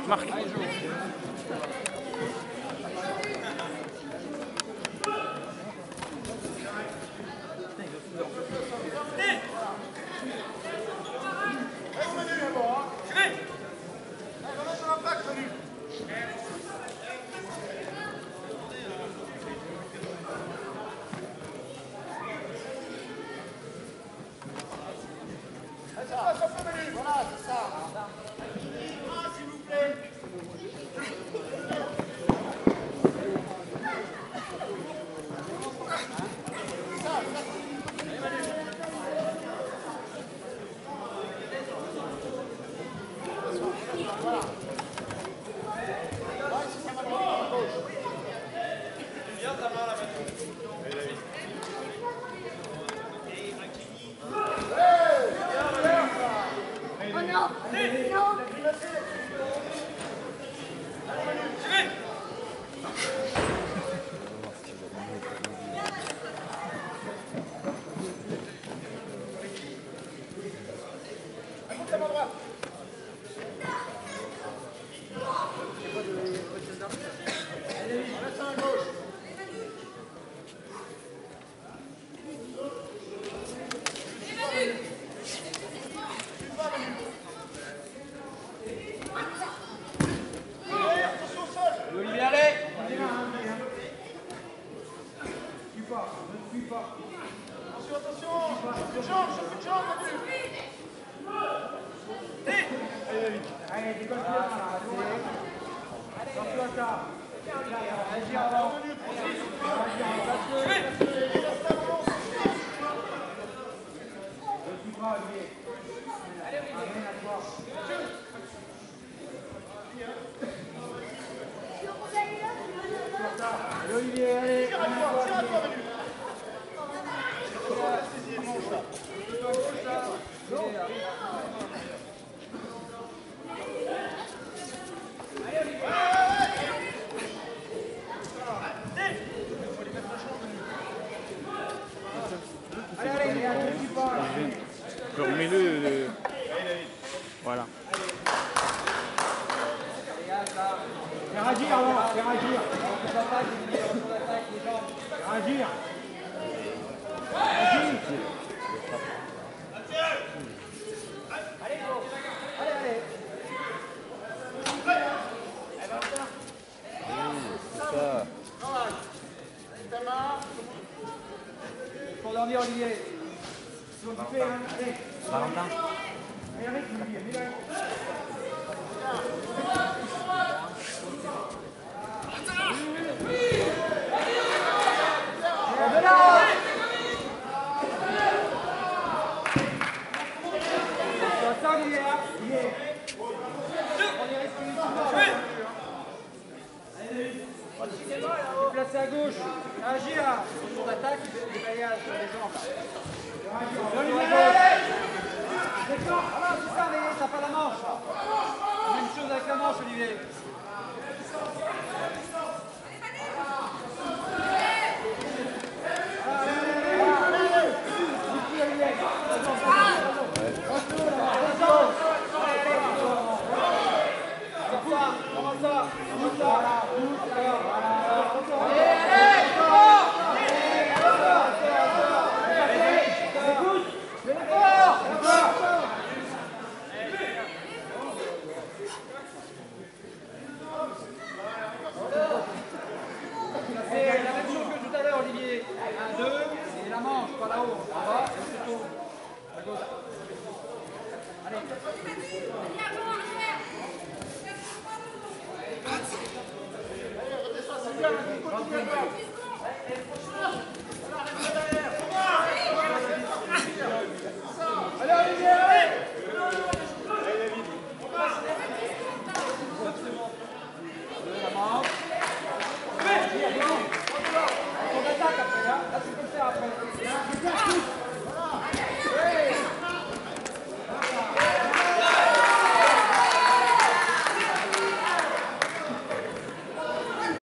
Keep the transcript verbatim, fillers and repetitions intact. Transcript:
Marc. Voilà, c'est ça. S'il vous plaît. Voilà. Là, ici, ça va droit, à gauche. Viens ta main là maintenant. Oh non! Non! Allez, décolle bien là. Attention à ça. Agis avant. Je suis prêt, Olivier. Allez, Olivier. À toi. Allez, Olivier, allez. Tire à toi, tire à toi, Manu. Remets-le. Le... Voilà. Faire agir alors, faire agir. Faire agir. Agir. Allez, go. Allez, allez. C'est ça. Ta main. Pour dormir, Olivier. C'est ce qu'on fait, hein. Allez. Valentin. Allez, avec, Olivier. Mets-le. Placé à gauche, agir sur l'attaque, il va y aller sur les jambes. D'accord, voilà, c'est ça, mais t'as pas la manche. Même chose avec la manche, Olivier. Allez.